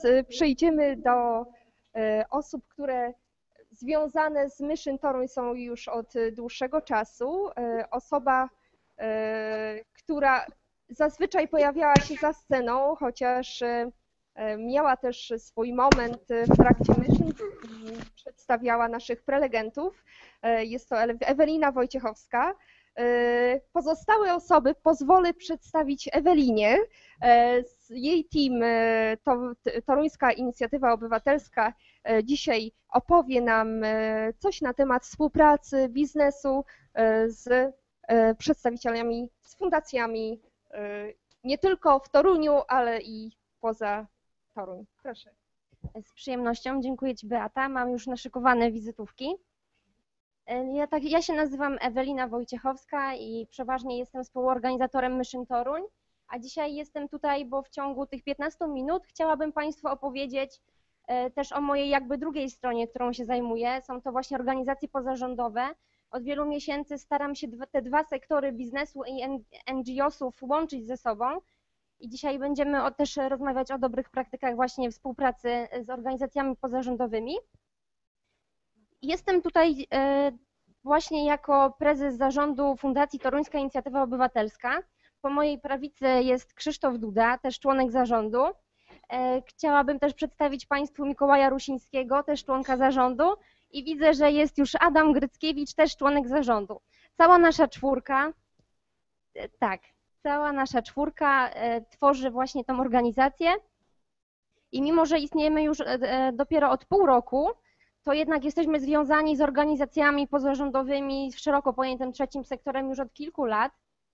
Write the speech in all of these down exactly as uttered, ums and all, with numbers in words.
przejdziemy do osób, które związane z Mission Toruń są już od dłuższego czasu. Osoba, która zazwyczaj pojawiała się za sceną, chociaż miała też swój moment w trakcie Mission, przedstawiała naszych prelegentów. Jest to Ewelina Wojciechowska. Pozostałe osoby pozwolę przedstawić Ewelinie. Jej team, Toruńska Inicjatywa Obywatelska, dzisiaj opowie nam coś na temat współpracy biznesu z przedstawicielami, z fundacjami nie tylko w Toruniu, ale i poza Toruń. Proszę. Z przyjemnością. Dziękuję Ci, Beata. Mam już naszykowane wizytówki. Ja, tak, ja się nazywam Ewelina Wojciechowska i przeważnie jestem współorganizatorem Mission Toruń, a dzisiaj jestem tutaj, bo w ciągu tych piętnastu minut chciałabym Państwu opowiedzieć też o mojej jakby drugiej stronie, którą się zajmuję. Są to właśnie organizacje pozarządowe. Od wielu miesięcy staram się te dwa sektory biznesu i N G O sów łączyć ze sobą i dzisiaj będziemy też rozmawiać o dobrych praktykach właśnie współpracy z organizacjami pozarządowymi. Jestem tutaj właśnie jako prezes zarządu Fundacji Toruńska Inicjatywa Obywatelska. Po mojej prawicy jest Krzysztof Duda, też członek zarządu. Chciałabym też przedstawić Państwu Mikołaja Rusińskiego, też członka zarządu i widzę, że jest już Adam Gryckiewicz, też członek zarządu. Cała nasza czwórka, tak, cała nasza czwórka tworzy właśnie tą organizację i mimo, że istniejemy już dopiero od pół roku, to jednak jesteśmy związani z organizacjami pozarządowymi w szeroko pojętym trzecim sektorem już od kilku lat.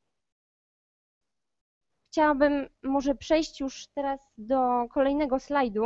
Chciałabym może przejść już teraz do kolejnego slajdu.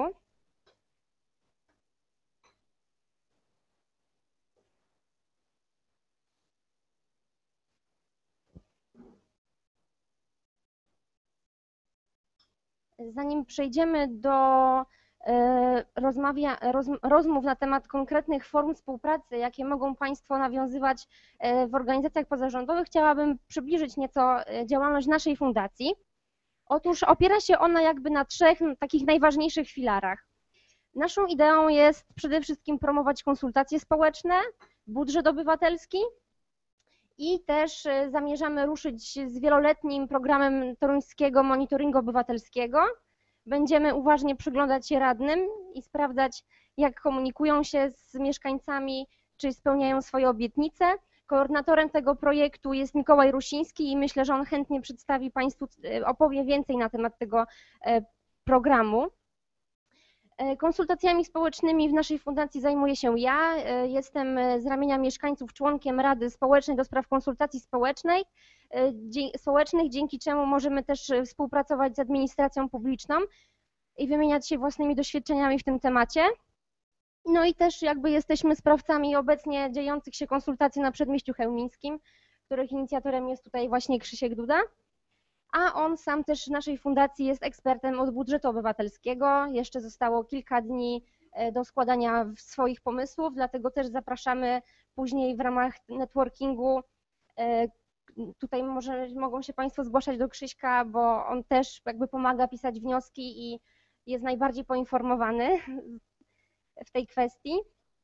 Zanim przejdziemy do Rozmawia, roz, rozmów na temat konkretnych form współpracy, jakie mogą Państwo nawiązywać w organizacjach pozarządowych, chciałabym przybliżyć nieco działalność naszej fundacji. Otóż opiera się ona jakby na trzech takich najważniejszych filarach. Naszą ideą jest przede wszystkim promować konsultacje społeczne, budżet obywatelski i też zamierzamy ruszyć z wieloletnim programem toruńskiego monitoringu obywatelskiego. Będziemy uważnie przyglądać się radnym i sprawdzać, jak komunikują się z mieszkańcami, czy spełniają swoje obietnice. Koordynatorem tego projektu jest Mikołaj Rusiński i myślę, że on chętnie przedstawi Państwu, opowie więcej na temat tego programu. Konsultacjami społecznymi w naszej fundacji zajmuję się ja. Jestem z ramienia mieszkańców członkiem Rady Społecznej do spraw konsultacji społecznej, społecznych, dzięki czemu możemy też współpracować z administracją publiczną i wymieniać się własnymi doświadczeniami w tym temacie. No i też jakby jesteśmy sprawcami obecnie dziejących się konsultacji na Przedmieściu Chełmińskim, których inicjatorem jest tutaj właśnie Krzysiek Duda. A on sam też w naszej fundacji jest ekspertem od budżetu obywatelskiego. Jeszcze zostało kilka dni do składania swoich pomysłów, dlatego też zapraszamy później w ramach networkingu. Tutaj może mogą się Państwo zgłaszać do Krzyśka, bo on też jakby pomaga pisać wnioski i jest najbardziej poinformowany w tej kwestii.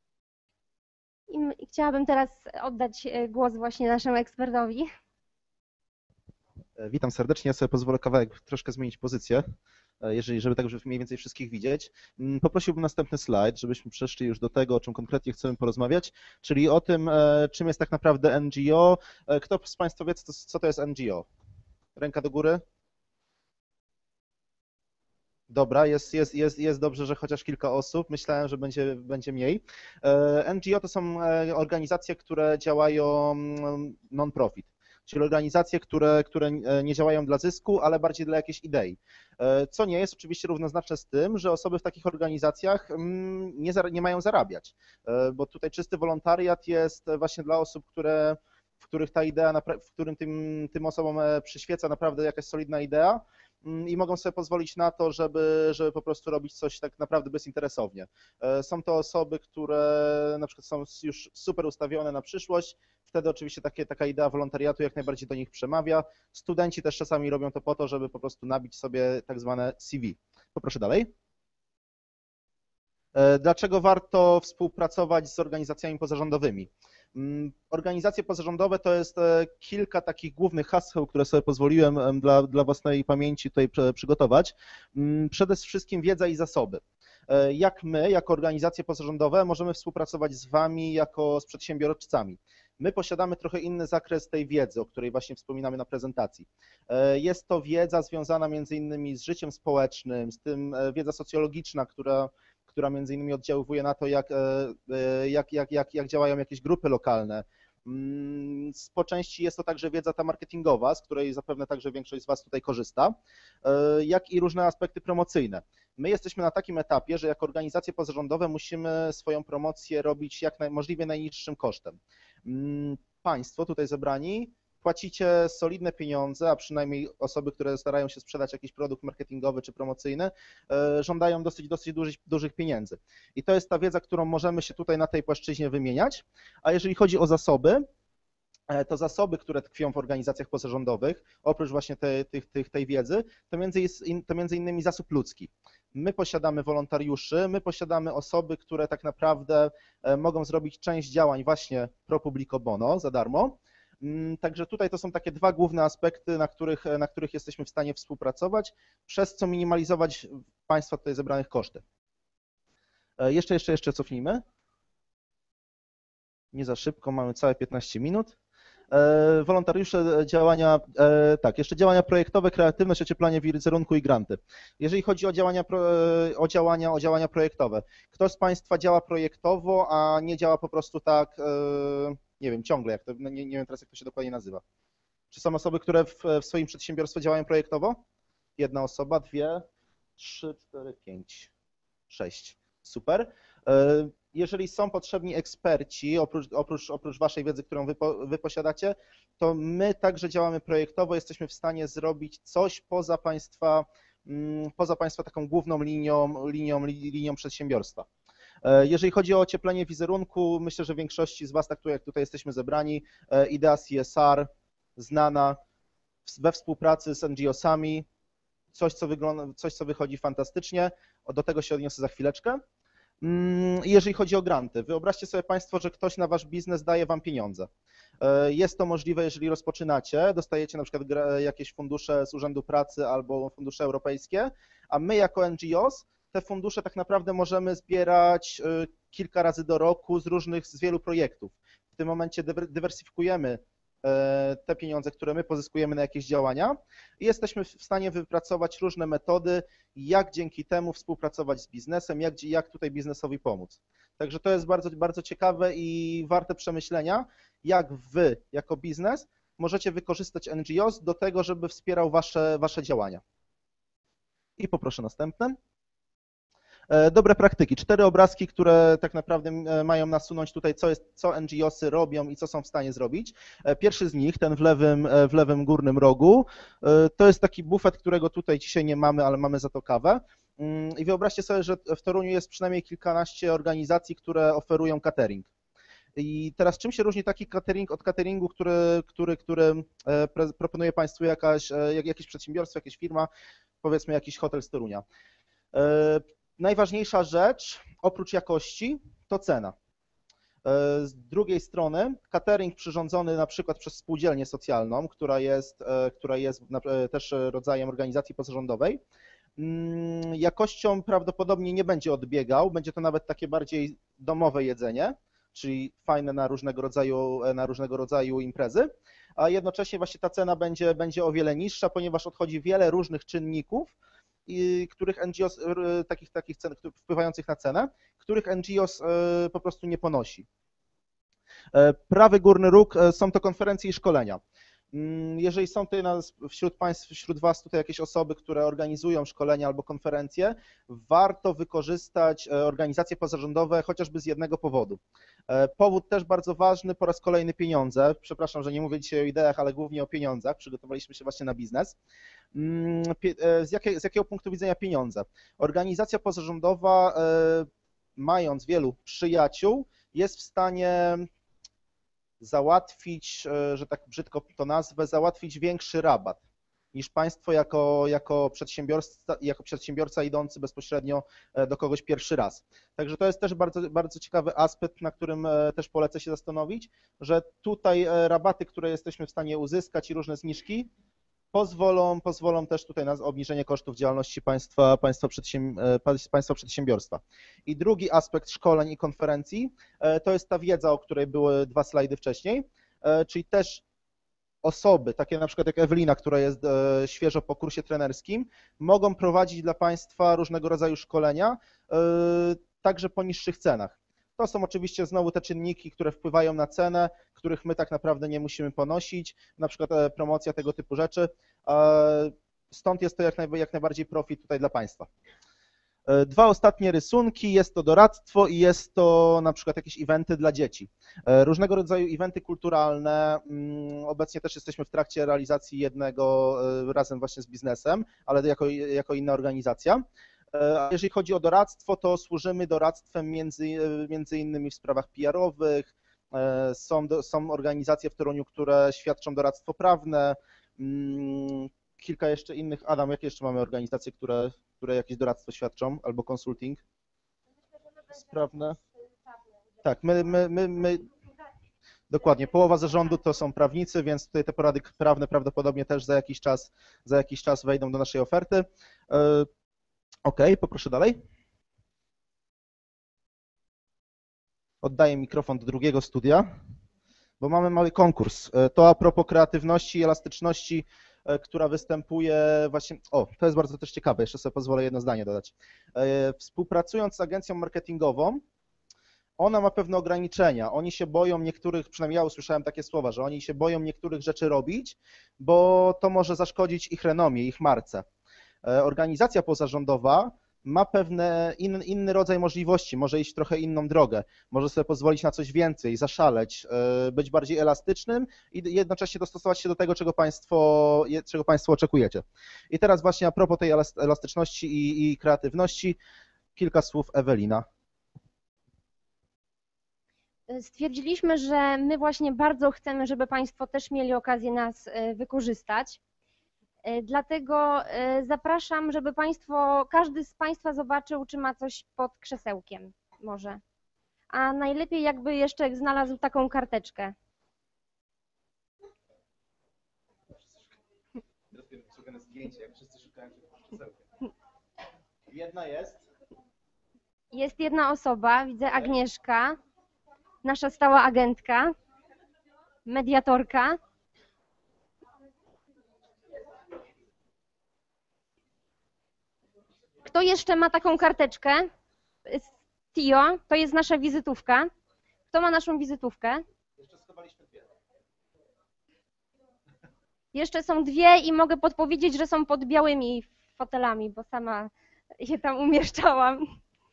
I chciałabym teraz oddać głos właśnie naszemu ekspertowi. Witam serdecznie, ja sobie pozwolę kawałek troszkę zmienić pozycję, jeżeli, żeby tak już mniej więcej wszystkich widzieć. Poprosiłbym następny slajd, żebyśmy przeszli już do tego, o czym konkretnie chcemy porozmawiać, czyli o tym, czym jest tak naprawdę N G O. Kto z Państwa wie, co to jest N G O? Ręka do góry. Dobra, jest, jest, jest, jest dobrze, że chociaż kilka osób. Myślałem, że będzie, będzie mniej. N G O to są organizacje, które działają non-profit, czyli organizacje, które, które nie działają dla zysku, ale bardziej dla jakiejś idei. Co nie jest oczywiście równoznaczne z tym, że osoby w takich organizacjach nie, nie mają zarabiać, bo tutaj czysty wolontariat jest właśnie dla osób, które, w których ta idea, w którym tym, tym osobom przyświeca naprawdę jakaś solidna idea i mogą sobie pozwolić na to, żeby, żeby po prostu robić coś tak naprawdę bezinteresownie. Są to osoby, które na przykład są już super ustawione na przyszłość, wtedy oczywiście takie, taka idea wolontariatu jak najbardziej do nich przemawia. Studenci też czasami robią to po to, żeby po prostu nabić sobie tak zwane C V. Poproszę dalej. Dlaczego warto współpracować z organizacjami pozarządowymi? Organizacje pozarządowe to jest kilka takich głównych haseł, które sobie pozwoliłem dla, dla własnej pamięci tutaj przygotować. Przede wszystkim wiedza i zasoby. Jak my, jako organizacje pozarządowe, możemy współpracować z Wami jako z przedsiębiorcami. My posiadamy trochę inny zakres tej wiedzy, o której właśnie wspominamy na prezentacji. Jest to wiedza związana między innymi z życiem społecznym, z tym wiedza socjologiczna, która która między innymi oddziaływuje na to, jak, jak, jak, jak, jak działają jakieś grupy lokalne. Po części jest to także wiedza ta marketingowa, z której zapewne także większość z Was tutaj korzysta, jak i różne aspekty promocyjne. My jesteśmy na takim etapie, że jako organizacje pozarządowe musimy swoją promocję robić jak naj, możliwie najniższym kosztem. Państwo tutaj zebrani płacicie solidne pieniądze, a przynajmniej osoby, które starają się sprzedać jakiś produkt marketingowy czy promocyjny, żądają dosyć, dosyć dużych, dużych pieniędzy. I to jest ta wiedza, którą możemy się tutaj na tej płaszczyźnie wymieniać. A jeżeli chodzi o zasoby, to zasoby, które tkwią w organizacjach pozarządowych, oprócz właśnie tej, tej, tej, tej wiedzy, to między, to między innymi zasób ludzki. My posiadamy wolontariuszy, my posiadamy osoby, które tak naprawdę mogą zrobić część działań właśnie pro publico bono za darmo. Także tutaj to są takie dwa główne aspekty, na których, na których jesteśmy w stanie współpracować, przez co minimalizować Państwa tutaj zebranych koszty. Jeszcze, jeszcze, jeszcze cofnijmy. Nie za szybko, mamy całe piętnaście minut. Wolontariusze, działania, tak, jeszcze działania projektowe, kreatywność, ocieplanie wizerunku i granty. Jeżeli chodzi o działania, o działania, o działania projektowe, kto z Państwa działa projektowo, a nie działa po prostu tak, nie wiem, ciągle, jak to, nie, nie wiem teraz, jak to się dokładnie nazywa. Czy są osoby, które w, w swoim przedsiębiorstwie działają projektowo? Jedna osoba, dwie, trzy, cztery, pięć, sześć. Super. Jeżeli są potrzebni eksperci, oprócz, oprócz, oprócz Waszej wiedzy, którą wy, wy posiadacie, to my także działamy projektowo, jesteśmy w stanie zrobić coś poza Państwa, poza Państwa taką główną linią, linią, linią przedsiębiorstwa. Jeżeli chodzi o ocieplenie wizerunku, myślę, że większości z Was, tak jak tutaj jesteśmy zebrani, idea C S R znana we współpracy z N G O sami, coś co, wygląda, coś, co wychodzi fantastycznie, do tego się odniosę za chwileczkę. Jeżeli chodzi o granty, wyobraźcie sobie Państwo, że ktoś na Wasz biznes daje Wam pieniądze. Jest to możliwe, jeżeli rozpoczynacie, dostajecie na przykład jakieś fundusze z Urzędu Pracy albo fundusze europejskie, a my jako N G Os te fundusze tak naprawdę możemy zbierać kilka razy do roku z różnych, z wielu projektów. W tym momencie dywersyfikujemy te pieniądze, które my pozyskujemy na jakieś działania i jesteśmy w stanie wypracować różne metody, jak dzięki temu współpracować z biznesem, jak, jak tutaj biznesowi pomóc. Także to jest bardzo, bardzo ciekawe i warte przemyślenia, jak Wy jako biznes możecie wykorzystać N G Os do tego, żeby wspierał Wasze, wasze działania. I poproszę następne. Dobre praktyki. Cztery obrazki, które tak naprawdę mają nasunąć tutaj, co, jest, co N G Osy robią i co są w stanie zrobić. Pierwszy z nich, ten w lewym, w lewym górnym rogu, to jest taki bufet, którego tutaj dzisiaj nie mamy, ale mamy za to kawę. I wyobraźcie sobie, że w Toruniu jest przynajmniej kilkanaście organizacji, które oferują catering. I teraz czym się różni taki catering od cateringu, który, który, który proponuje Państwu jakaś, jakieś przedsiębiorstwo, jakaś firma, powiedzmy jakiś hotel z Torunia? Najważniejsza rzecz, oprócz jakości, to cena. Z drugiej strony catering przyrządzony na przykład przez spółdzielnię socjalną, która jest, która jest też rodzajem organizacji pozarządowej, jakością prawdopodobnie nie będzie odbiegał, będzie to nawet takie bardziej domowe jedzenie, czyli fajne na różnego rodzaju, na różnego rodzaju imprezy, a jednocześnie właśnie ta cena będzie, będzie o wiele niższa, ponieważ odchodzi wiele różnych czynników, i których N G O S, takich, takich cen, wpływających na cenę, których N G O S po prostu nie ponosi. Prawy górny róg są to konferencje i szkolenia. Jeżeli są tutaj wśród Państw, wśród Was tutaj jakieś osoby, które organizują szkolenia albo konferencje, warto wykorzystać organizacje pozarządowe chociażby z jednego powodu. Powód też bardzo ważny, po raz kolejny pieniądze. Przepraszam, że nie mówię dzisiaj o ideach, ale głównie o pieniądzach. Przygotowaliśmy się właśnie na biznes. Z, jakiej, z jakiego punktu widzenia pieniądze? Organizacja pozarządowa, mając wielu przyjaciół, jest w stanie załatwić, że tak brzydko to nazwę, załatwić większy rabat. niż państwo jako, jako, przedsiębiorca, jako przedsiębiorca idący bezpośrednio do kogoś pierwszy raz. Także to jest też bardzo, bardzo ciekawy aspekt, na którym też polecę się zastanowić, że tutaj rabaty, które jesteśmy w stanie uzyskać i różne zniżki pozwolą, pozwolą też tutaj na obniżenie kosztów działalności państwa, państwa, przedsięb państwa przedsiębiorstwa. I drugi aspekt szkoleń i konferencji to jest ta wiedza, o której były dwa slajdy wcześniej, czyli też osoby, takie na przykład jak Ewelina, która jest świeżo po kursie trenerskim, mogą prowadzić dla państwa różnego rodzaju szkolenia, także po niższych cenach. To są oczywiście znowu te czynniki, które wpływają na cenę, których my tak naprawdę nie musimy ponosić, na przykład promocja tego typu rzeczy. Stąd jest to jak, naj, jak najbardziej profit tutaj dla państwa. Dwa ostatnie rysunki, jest to doradztwo i jest to na przykład jakieś eventy dla dzieci. Różnego rodzaju eventy kulturalne, obecnie też jesteśmy w trakcie realizacji jednego razem właśnie z biznesem, ale jako, jako inna organizacja. A jeżeli chodzi o doradztwo, to służymy doradztwem między, między innymi w sprawach P R-owych, są, są organizacje w Toruniu, które świadczą doradztwo prawne, kilka jeszcze innych. Adam, jakie jeszcze mamy organizacje, które, które jakieś doradztwo świadczą albo konsulting? Sprawne. Tak, my, my, my, my dokładnie, połowa zarządu to są prawnicy, więc tutaj te porady prawne prawdopodobnie też za jakiś czas, za jakiś czas wejdą do naszej oferty. Ok, poproszę dalej. Oddaję mikrofon do drugiego studia, bo mamy mały konkurs. To a propos kreatywności i elastyczności, która występuje właśnie... O, to jest bardzo też ciekawe, jeszcze sobie pozwolę jedno zdanie dodać. Współpracując z agencją marketingową, ona ma pewne ograniczenia. Oni się boją niektórych, przynajmniej ja usłyszałem takie słowa, że oni się boją niektórych rzeczy robić, bo to może zaszkodzić ich renomie, ich marce. Organizacja pozarządowa ma pewne in, inny rodzaj możliwości, może iść trochę inną drogę, może sobie pozwolić na coś więcej, zaszaleć, być bardziej elastycznym i jednocześnie dostosować się do tego, czego Państwo, czego państwo oczekujecie. I teraz właśnie a propos tej elastyczności i, i kreatywności, kilka słów Ewelina. Stwierdziliśmy, że my właśnie bardzo chcemy, żeby Państwo też mieli okazję nas wykorzystać. Dlatego zapraszam, żeby Państwo, każdy z Państwa zobaczył, czy ma coś pod krzesełkiem może. A najlepiej jakby jeszcze znalazł taką karteczkę. Zdjęcie, jak wszyscy szukają pod krzesełkiem. Jedna jest. Jest jedna osoba, widzę Agnieszka, nasza stała agentka, mediatorka. Kto jeszcze ma taką karteczkę? Tio, to jest nasza wizytówka. Kto ma naszą wizytówkę? Jeszcze schowaliśmy dwie. Jeszcze są dwie i mogę podpowiedzieć, że są pod białymi fotelami, bo sama je tam umieszczałam.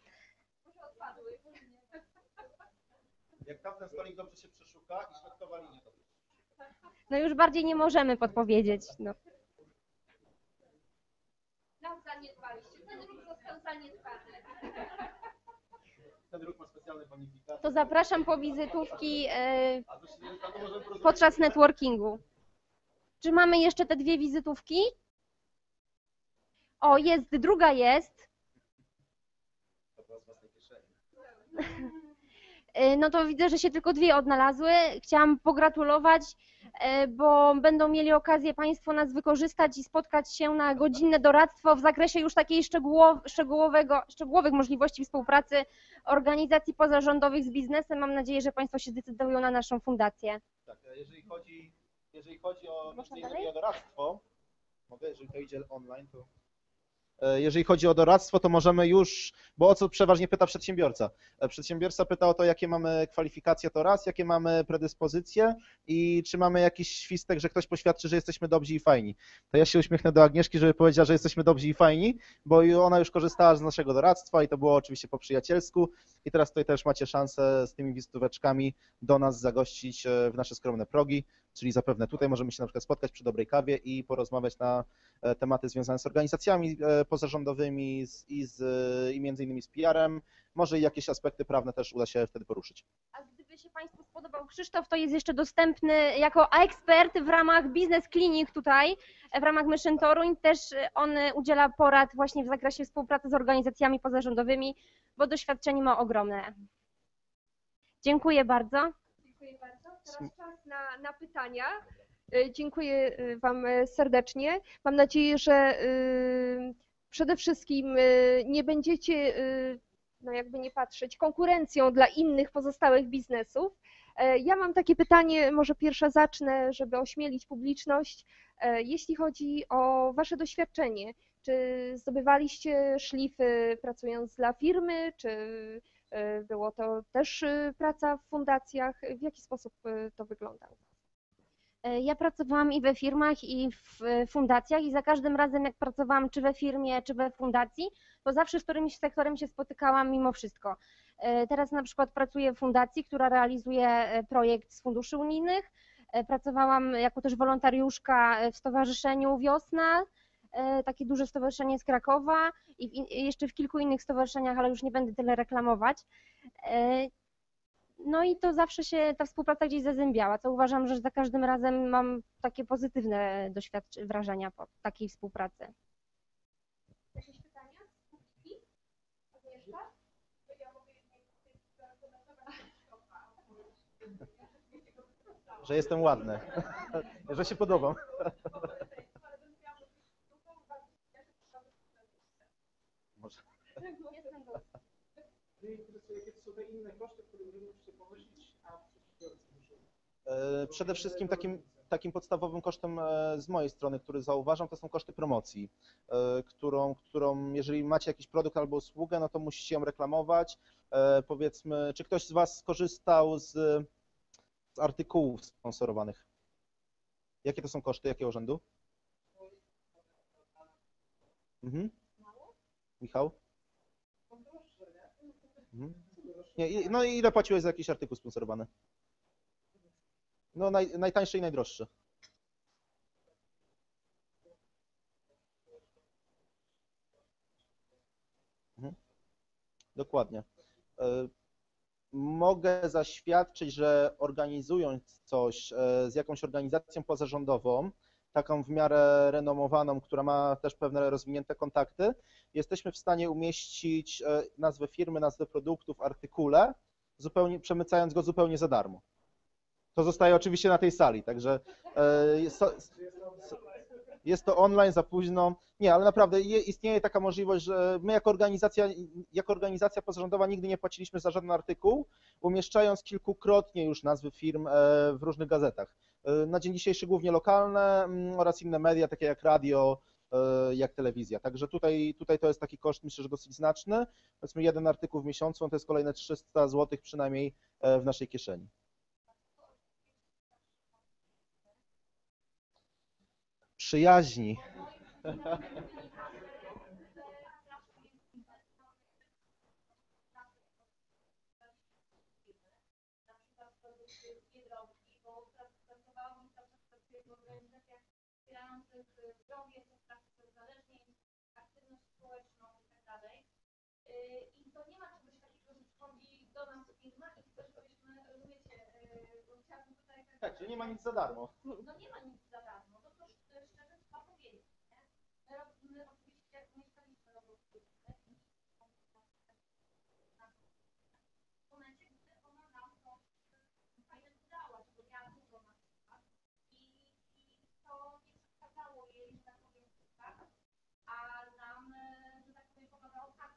Jak tamten stolik dobrze się przeszuka i środkowa linia dobrze. No już bardziej nie możemy podpowiedzieć. No. Nam zaniedbaliście, ten ruch został zaniedbany. Ten ruch ma specjalny bonifikat. To zapraszam po wizytówki podczas networkingu. Czy mamy jeszcze te dwie wizytówki? O, jest, druga jest. No to widzę, że się tylko dwie odnalazły. Chciałam pogratulować, bo będą mieli okazję Państwo nas wykorzystać i spotkać się na godzinne doradztwo w zakresie już takiej szczegółowego, szczegółowych możliwości współpracy organizacji pozarządowych z biznesem. Mam nadzieję, że Państwo się zdecydują na naszą fundację. Tak, jeżeli chodzi, jeżeli chodzi o, o doradztwo, mogę, jeżeli to idzie online, to... Jeżeli chodzi o doradztwo, to możemy już, bo o co przeważnie pyta przedsiębiorca? Przedsiębiorca pyta o to, jakie mamy kwalifikacje to raz, jakie mamy predyspozycje i czy mamy jakiś świstek, że ktoś poświadczy, że jesteśmy dobrzy i fajni. To ja się uśmiechnę do Agnieszki, żeby powiedziała, że jesteśmy dobrzy i fajni, bo ona już korzystała z naszego doradztwa i to było oczywiście po przyjacielsku i teraz tutaj też macie szansę z tymi wizytóweczkami do nas zagościć w nasze skromne progi, czyli zapewne tutaj możemy się na przykład spotkać przy dobrej kawie i porozmawiać na tematy związane z organizacjami pozarządowymi i, z, i między innymi z P R-em, może i jakieś aspekty prawne też uda się wtedy poruszyć. A gdyby się Państwu spodobał Krzysztof, to jest jeszcze dostępny jako ekspert w ramach Business Clinic tutaj, w ramach Mission Toruń. Też on udziela porad właśnie w zakresie współpracy z organizacjami pozarządowymi, bo doświadczenie ma ogromne. Dziękuję bardzo. Dziękuję bardzo. Teraz czas na, na pytania. Y, Dziękuję y, Wam y, serdecznie. Mam nadzieję, że y, przede wszystkim y, nie będziecie, y, no jakby nie patrzeć, konkurencją dla innych pozostałych biznesów. E, Ja mam takie pytanie, może pierwsze zacznę, żeby ośmielić publiczność. E, Jeśli chodzi o Wasze doświadczenie, czy zdobywaliście szlify pracując dla firmy, czy y, było to też y, praca w fundacjach? W jaki sposób y, to wygląda? Ja pracowałam i we firmach, i w fundacjach i za każdym razem jak pracowałam czy we firmie, czy we fundacji, to zawsze z którymś sektorem się spotykałam mimo wszystko. Teraz na przykład pracuję w fundacji, która realizuje projekt z funduszy unijnych. Pracowałam jako też wolontariuszka w stowarzyszeniu Wiosna, takie duże stowarzyszenie z Krakowa i jeszcze w kilku innych stowarzyszeniach, ale już nie będę tyle reklamować. No i to zawsze się ta współpraca gdzieś zazębiała, co uważam, że za każdym razem mam takie pozytywne doświadczenia, wrażenia po takiej współpracy. Jakieś pytania? Agnieszka? Ja mogę Że jestem ładny, że się podobam. Może. Jakie to są te inne koszty, które musicie ponosić, a przedsiębiorcy muszą? Przede wszystkim takim, takim podstawowym kosztem z mojej strony, który zauważam, to są koszty promocji, którą, którą jeżeli macie jakiś produkt albo usługę, no to musicie ją reklamować. Powiedzmy, czy ktoś z Was skorzystał z, z artykułów sponsorowanych? Jakie to są koszty, jakiego rzędu? Mhm. Michał? Mhm. Nie, no i ile płaciłeś za jakiś artykuł sponsorowany? No naj, najtańszy i najdroższy. Mhm. Dokładnie. Mogę zaświadczyć, że organizując coś z jakąś organizacją pozarządową, taką w miarę renomowaną, która ma też pewne rozwinięte kontakty, jesteśmy w stanie umieścić nazwę firmy, nazwę produktu w artykule, zupełnie, przemycając go zupełnie za darmo. To zostaje oczywiście na tej sali, także jest to, jest to online, za późno. Nie, ale naprawdę istnieje taka możliwość, że my jako organizacja, jako organizacja pozarządowa nigdy nie płaciliśmy za żaden artykuł, umieszczając kilkukrotnie już nazwy firm w różnych gazetach. Na dzień dzisiejszy głównie lokalne oraz inne media, takie jak radio, jak telewizja. Także tutaj, tutaj to jest taki koszt, myślę, że dosyć znaczny. Powiedzmy jeden artykuł w miesiącu, to jest kolejne trzysta złotych przynajmniej w naszej kieszeni. Przyjaźni. wspierających zdrowie, sprawców uzależnień, aktywność społeczną itd. I to nie ma czegoś takiego, że przychodzi do nas firma i chce, żebyśmy, rozumiecie, bo chciałabym tutaj... Tak, że nie ma nic za darmo. No nie ma nic za darmo, to to szczerze trzeba powiedzieć, nie? My robimy oczywiście, jak mieszkaliśmy na Wrocławiu, w momencie, gdy ona nam coś fajnego dała, czego miała dużo na przykład i, i to nie przeszkadzało jej, że tak powiem, tak, a nam, że tak powiem, pomagało tak.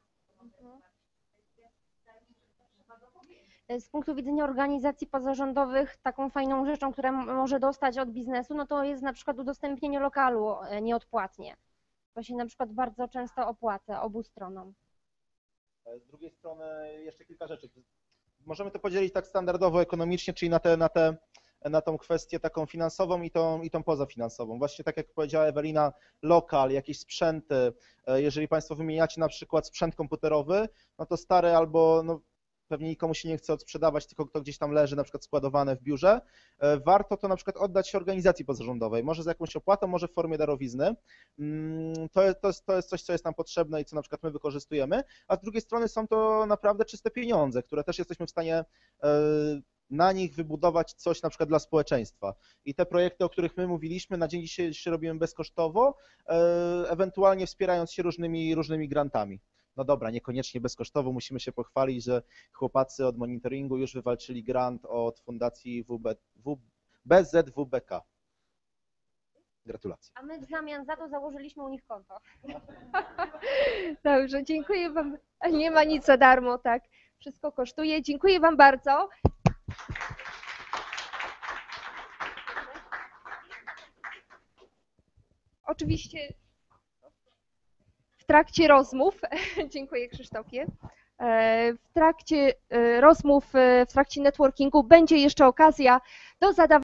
Z punktu widzenia organizacji pozarządowych taką fajną rzeczą, która może dostać od biznesu, no to jest na przykład udostępnienie lokalu nieodpłatnie. To się na przykład bardzo często opłaca obu stronom. Z drugiej strony jeszcze kilka rzeczy. Możemy to podzielić tak standardowo ekonomicznie, czyli na, te, na, te, na tą kwestię taką finansową i tą, i tą pozafinansową. Właśnie tak jak powiedziała Ewelina, lokal, jakieś sprzęty. Jeżeli Państwo wymieniacie na przykład sprzęt komputerowy, no to stary albo no, pewnie nikomu się nie chce odsprzedawać, tylko to gdzieś tam leży na przykład składowane w biurze. Warto to na przykład oddać organizacji pozarządowej, może za jakąś opłatą, może w formie darowizny. To jest, to, jest, to jest coś, co jest nam potrzebne i co na przykład my wykorzystujemy, a z drugiej strony są to naprawdę czyste pieniądze, które też jesteśmy w stanie na nich wybudować coś na przykład dla społeczeństwa. I te projekty, o których my mówiliśmy, na dzień dzisiejszy robimy bezkosztowo, ewentualnie wspierając się różnymi, różnymi grantami. No dobra, niekoniecznie bezkosztowo, musimy się pochwalić, że chłopacy od monitoringu już wywalczyli grant od Fundacji W B, w, B Z W B K. Gratulacje. A my w zamian za to założyliśmy u nich konto. Dobrze, dziękuję Wam. Nie ma nic za darmo, tak. Wszystko kosztuje. Dziękuję Wam bardzo. Oczywiście w trakcie rozmów, dziękuję Krzysztofie, w trakcie rozmów, w trakcie networkingu będzie jeszcze okazja do zadawania